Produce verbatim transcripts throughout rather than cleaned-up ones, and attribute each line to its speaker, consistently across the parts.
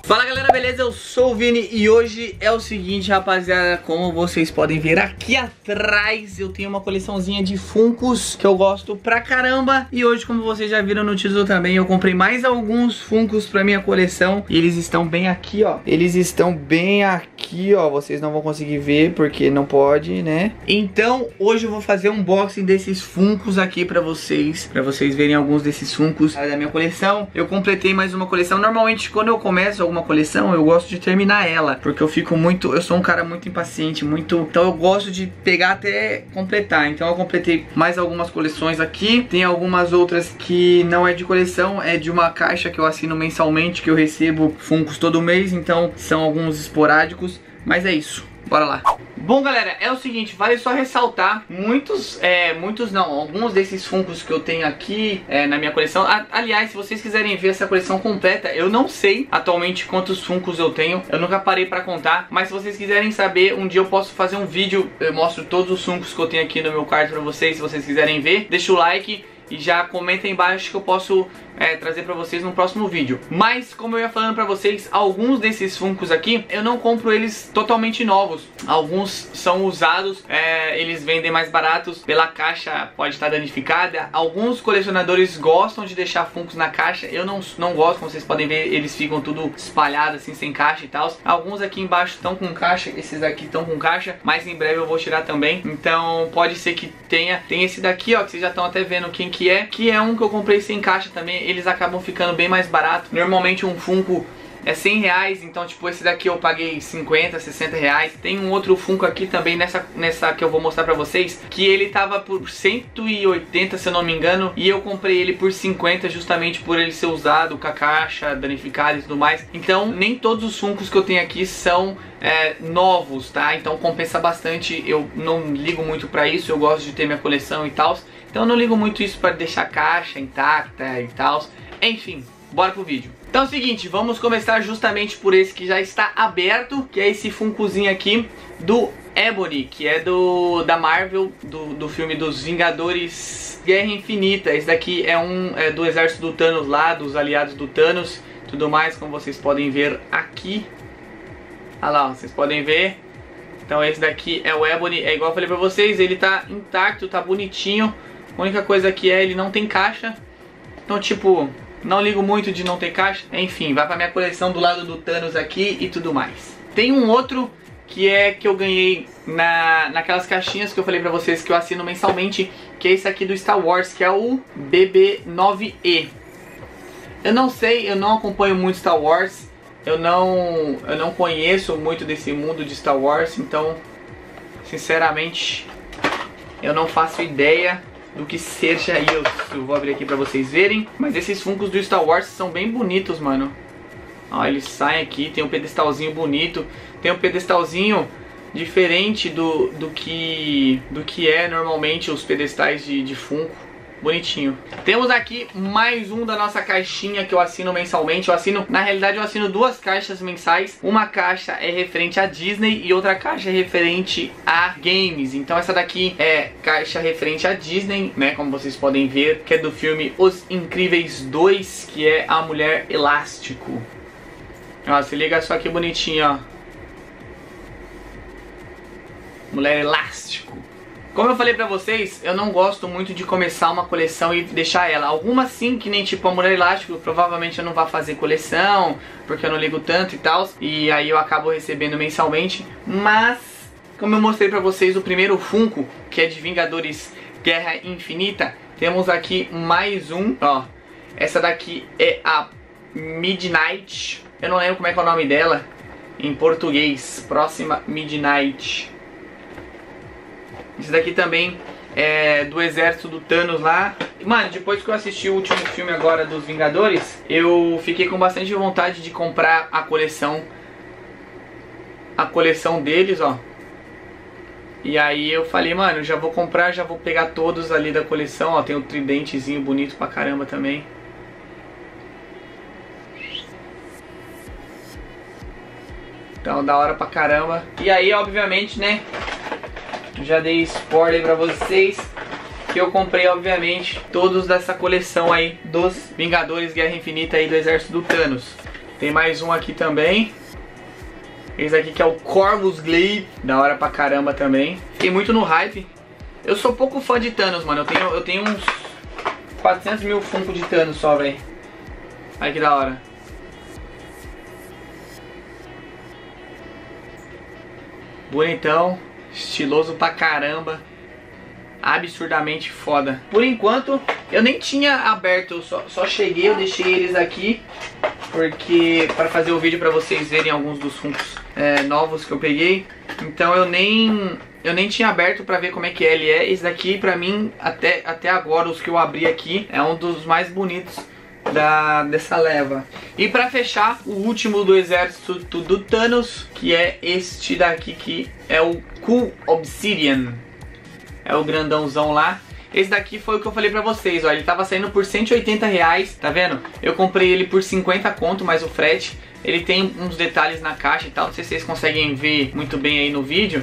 Speaker 1: Fala galera, beleza? Eu sou o Vini e hoje é o seguinte, rapaziada, como vocês podem ver aqui atrás, eu tenho uma coleçãozinha de Funkos que eu gosto pra caramba. E hoje, como vocês já viram no título também, eu comprei mais alguns Funkos pra minha coleção. E eles estão bem aqui, ó. Eles estão bem aqui, ó. Vocês não vão conseguir ver porque não pode, né? Então, hoje eu vou fazer um unboxing desses Funkos aqui pra vocês, pra vocês verem alguns desses Funkos da minha coleção. Eu completei mais uma coleção. Normalmente, quando eu começo alguma coleção, eu gosto de terminar ela, porque eu fico muito, eu sou um cara muito impaciente, muito, então eu gosto de pegar até completar. Então eu completei mais algumas coleções aqui, tem algumas outras que não é de coleção, é de uma caixa que eu assino mensalmente, que eu recebo Funkos todo mês, então são alguns esporádicos, mas é isso, bora lá. Bom galera, é o seguinte, vale só ressaltar, muitos, é, muitos não, alguns desses Funkos que eu tenho aqui é, na minha coleção. A, aliás, se vocês quiserem ver essa coleção completa, eu não sei atualmente quantos Funkos eu tenho, eu nunca parei pra contar. Mas se vocês quiserem saber, um dia eu posso fazer um vídeo, eu mostro todos os Funkos que eu tenho aqui no meu quarto pra vocês, se vocês quiserem ver. Deixa o like e já comenta aí embaixo que eu posso é, trazer pra vocês no próximo vídeo. Mas, como eu ia falando pra vocês, alguns desses Funkos aqui, eu não compro eles totalmente novos. Alguns são usados, é, eles vendem mais baratos, pela caixa pode estar danificada. Alguns colecionadores gostam de deixar Funkos na caixa, eu não, não gosto, como vocês podem ver, eles ficam tudo espalhados assim, sem caixa e tal. Alguns aqui embaixo estão com caixa, esses daqui estão com caixa, mas em breve eu vou tirar também. Então pode ser que tenha, tem esse daqui ó, que vocês já estão até vendo quem que é, que é um que eu comprei sem caixa também. Eles acabam ficando bem mais barato. Normalmente um Funko é cem reais, então tipo esse daqui eu paguei cinquenta, sessenta reais. Tem um outro Funko aqui também nessa, nessa que eu vou mostrar pra vocês, que ele tava por cento e oitenta se eu não me engano, e eu comprei ele por cinquenta justamente por ele ser usado, com a caixa danificada e tudo mais. Então nem todos os Funkos que eu tenho aqui são é, novos, tá? Então compensa bastante, eu não ligo muito pra isso, eu gosto de ter minha coleção e tal. Então eu não ligo muito isso pra deixar a caixa intacta e tal. Enfim, bora pro vídeo. Então é o seguinte, vamos começar justamente por esse que já está aberto, que é esse Funkozinho aqui do Ebony, que é do da Marvel, do, do filme dos Vingadores Guerra Infinita. Esse daqui é um é do exército do Thanos lá, dos aliados do Thanos, tudo mais, como vocês podem ver aqui. Olha lá, ó, vocês podem ver. Então esse daqui é o Ebony, é igual eu falei pra vocês, ele tá intacto, tá bonitinho. A única coisa que é, ele não tem caixa. Então tipo, não ligo muito de não ter caixa. Enfim, vai pra minha coleção do lado do Thanos aqui e tudo mais. Tem um outro que é que eu ganhei na, naquelas caixinhas que eu falei pra vocês que eu assino mensalmente, que é esse aqui do Star Wars, que é o B B nove E. Eu não sei, eu não acompanho muito Star Wars. Eu não, eu não conheço muito desse mundo de Star Wars, então, sinceramente, eu não faço ideia do que seja isso. Eu vou abrir aqui pra vocês verem. Mas esses Funkos do Star Wars são bem bonitos, mano. Ó, eles saem aqui, tem um pedestalzinho bonito. Tem um pedestalzinho diferente do, do, que, do que é normalmente os pedestais de, de Funko. Bonitinho. Temos aqui mais um da nossa caixinha que eu assino mensalmente. Eu assino, na realidade eu assino duas caixas mensais. Uma caixa é referente a Disney e outra caixa é referente a games. Então essa daqui é caixa referente a Disney, né, como vocês podem ver, que é do filme Os Incríveis dois, que é a Mulher Elástico. Ó, se liga só que bonitinho, ó. Mulher Elástico. Como eu falei pra vocês, eu não gosto muito de começar uma coleção e deixar ela. Algumas sim, que nem tipo a Mulher Elástico, provavelmente eu não vou fazer coleção, porque eu não ligo tanto e tal. E aí eu acabo recebendo mensalmente. Mas, como eu mostrei pra vocês, o primeiro Funko, que é de Vingadores Guerra Infinita, temos aqui mais um, ó. Essa daqui é a Midnight. Eu não lembro como é que é o nome dela em português. Próxima Midnight. Esse daqui também é do exército do Thanos lá. Mano, depois que eu assisti o último filme agora dos Vingadores, eu fiquei com bastante vontade de comprar a coleção. A coleção deles, ó. E aí eu falei, mano, já vou comprar, já vou pegar todos ali da coleção. Ó, tem um tridentezinho bonito pra caramba também. Então, da hora pra caramba. E aí, obviamente, né, já dei spoiler pra vocês que eu comprei, obviamente, todos dessa coleção aí dos Vingadores Guerra Infinita aí do exército do Thanos. Tem mais um aqui também. Esse aqui que é o Corvus Glaive. Da hora pra caramba também. Fiquei muito no hype. Eu sou pouco fã de Thanos, mano. Eu tenho, eu tenho uns quatrocentos mil Funko de Thanos só, velho. Olha que da hora. Bonitão. Estiloso pra caramba. Absurdamente foda. Por enquanto, eu nem tinha aberto. Eu só, só cheguei, eu deixei eles aqui. Porque para fazer o vídeo pra vocês verem alguns dos Funkos é, novos que eu peguei. Então eu nem... Eu nem tinha aberto pra ver como é que ele é. Esse daqui, pra mim, até, até agora, os que eu abri aqui, é um dos mais bonitos da, dessa leva. E pra fechar, o último do exército do Thanos, que é este daqui, que é o Cool Obsidian. É o grandãozão lá. Esse daqui foi o que eu falei pra vocês, ó. Ele tava saindo por cento e oitenta reais, tá vendo? Eu comprei ele por cinquenta conto, mais o frete. Ele tem uns detalhes na caixa e tal. Não sei se vocês conseguem ver muito bem aí no vídeo.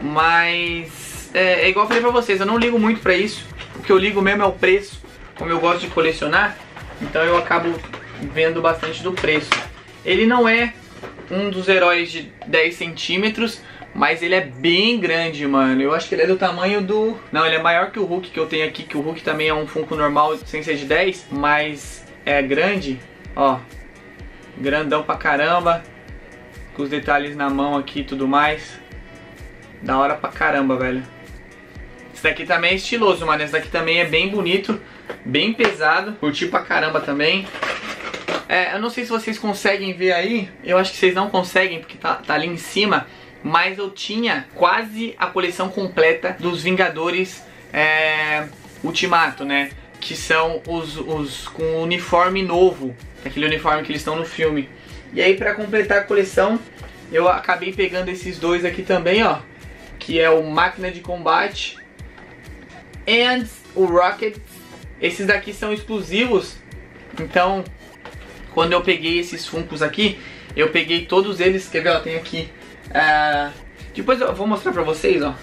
Speaker 1: Mas é, é igual eu falei pra vocês, eu não ligo muito pra isso. O que eu ligo mesmo é o preço. Como eu gosto de colecionar, então eu acabo vendo bastante do preço. Ele não é um dos heróis de dez centímetros, mas ele é bem grande, mano. Eu acho que ele é do tamanho do... Não, ele é maior que o Hulk que eu tenho aqui, que o Hulk também é um Funko normal sem ser de dez, mas é grande, ó. Grandão pra caramba, com os detalhes na mão aqui e tudo mais. Da hora pra caramba, velho. Esse daqui também é estiloso, mano. Esse daqui também é bem bonito, bem pesado. Curti pra caramba também. É, eu não sei se vocês conseguem ver aí. Eu acho que vocês não conseguem, porque tá, tá ali em cima. Mas eu tinha quase a coleção completa dos Vingadores é, Ultimato, né? Que são os, os com o uniforme novo. Aquele uniforme que eles estão no filme. E aí, pra completar a coleção, eu acabei pegando esses dois aqui também, ó. Que é o Máquina de Combate e o Rocket. Esses daqui são exclusivos. Então, quando eu peguei esses Funkos aqui, eu peguei todos eles. Quer ver, ó, tem aqui uh, depois eu vou mostrar pra vocês, ó.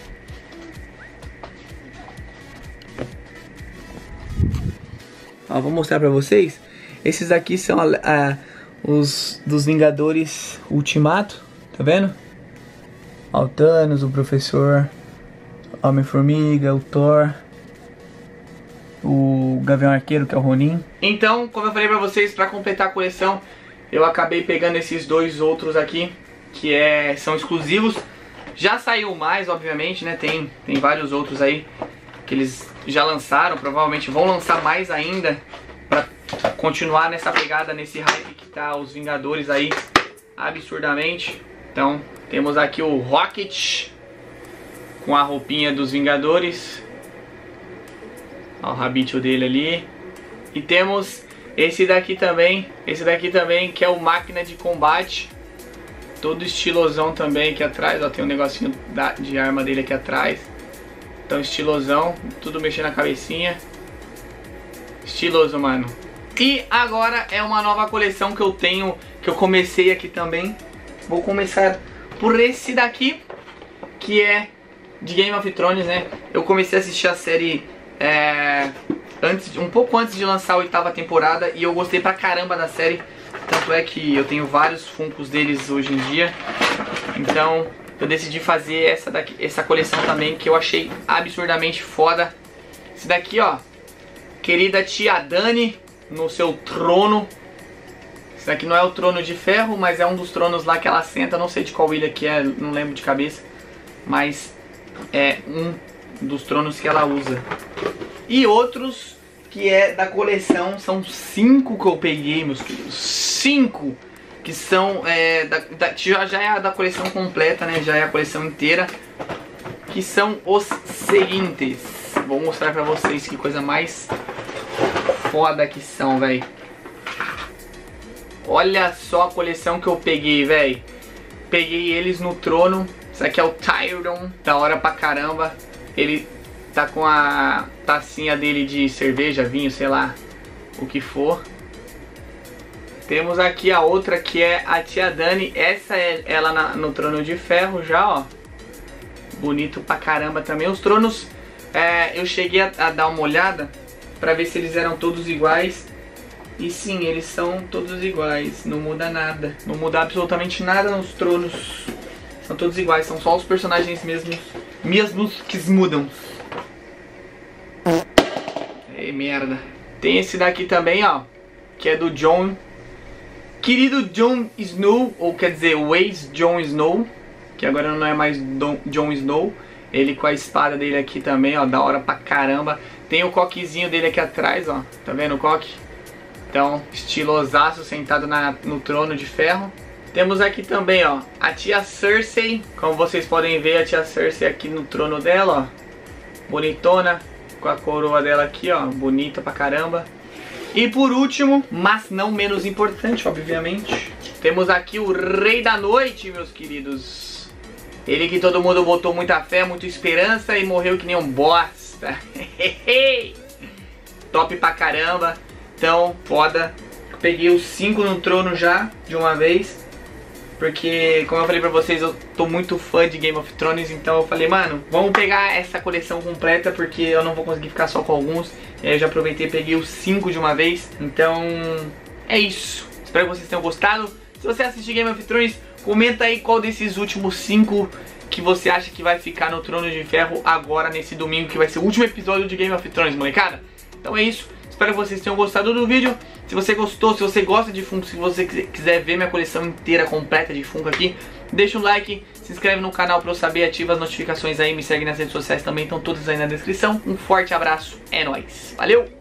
Speaker 1: Ó, vou mostrar pra vocês. Esses aqui são uh, os dos Vingadores Ultimato. Tá vendo? Ó, o Thanos, o Professor Homem-Formiga, o Thor, o Gavião Arqueiro, que é o Ronin. Então, como eu falei pra vocês, pra completar a coleção, eu acabei pegando esses dois outros aqui, que é, são exclusivos. Já saiu mais, obviamente, né? Tem, tem vários outros aí que eles já lançaram, provavelmente vão lançar mais ainda, pra continuar nessa pegada, nesse hype que tá os Vingadores aí, absurdamente. Então, temos aqui o Rocket com a roupinha dos Vingadores. Olha o rabito dele ali. E temos esse daqui também. Esse daqui também, que é o Máquina de Combate. Todo estilosão também aqui atrás. Ó, tem um negocinho da, de arma dele aqui atrás. Então, estilosão. Tudo mexendo na cabecinha. Estiloso, mano. E agora é uma nova coleção que eu tenho, que eu comecei aqui também. Vou começar por esse daqui, que é de Game of Thrones, né? Eu comecei a assistir a série é, antes, um pouco antes de lançar a oitava temporada, e eu gostei pra caramba da série. Tanto é que eu tenho vários Funkos deles hoje em dia. Então eu decidi fazer essa, daqui, essa coleção também, que eu achei absurdamente foda. Esse daqui, ó, querida tia Dani no seu trono. Esse daqui não é o trono de ferro, mas é um dos tronos lá que ela senta. Não sei de qual ilha que é, não lembro de cabeça. Mas é um dos tronos que ela usa. E outros que é da coleção, são cinco que eu peguei, meus queridos. Cinco! Que são, é, da, da, já, já é a da coleção completa, né? Já é a coleção inteira. Que são os seguintes. Vou mostrar pra vocês que coisa mais foda que são, velho. Olha só a coleção que eu peguei, velho. Peguei eles no trono. Esse aqui é o Tyrion, da hora pra caramba. Ele tá com a tacinha dele de cerveja, vinho, sei lá, o que for. Temos aqui a outra que é a tia Dani. Essa é ela na, no trono de ferro já, ó. Bonito pra caramba também. Os tronos, é, eu cheguei a, a dar uma olhada pra ver se eles eram todos iguais. E sim, eles são todos iguais, não muda nada. Não muda absolutamente nada nos tronos. São todos iguais, são só os personagens mesmos, mesmos que mudam. Ei, merda. Tem esse daqui também, ó, que é do Jon, querido Jon Snow, ou quer dizer, o ex-Jon Snow, que agora não é mais Don, Jon Snow. Ele com a espada dele aqui também, ó, da hora pra caramba. Tem o coquezinho dele aqui atrás, ó, tá vendo o coque? Então, estilosaço, sentado na, no trono de ferro. Temos aqui também, ó, a tia Cersei. Como vocês podem ver, a tia Cersei aqui no trono dela, ó, bonitona, com a coroa dela aqui, ó, bonita pra caramba. E por último, mas não menos importante, obviamente, temos aqui o Rei da Noite, meus queridos. Ele que todo mundo botou muita fé, muita esperança e morreu que nem um bosta. Top pra caramba. Então, foda. Peguei os cinco no trono já, de uma vez. Porque, como eu falei pra vocês, eu tô muito fã de Game of Thrones. Então eu falei, mano, vamos pegar essa coleção completa, porque eu não vou conseguir ficar só com alguns. E aí eu já aproveitei e peguei os cinco de uma vez. Então, é isso. Espero que vocês tenham gostado. Se você assistir Game of Thrones, comenta aí qual desses últimos cinco que você acha que vai ficar no Trono de Ferro agora, nesse domingo, que vai ser o último episódio de Game of Thrones, molecada. Então é isso. Espero que vocês tenham gostado do vídeo. Se você gostou, se você gosta de Funko, se você quiser ver minha coleção inteira, completa de Funko aqui, deixa um like, se inscreve no canal pra eu saber, ativa as notificações aí, me segue nas redes sociais também, estão todas aí na descrição. Um forte abraço, é nóis, valeu!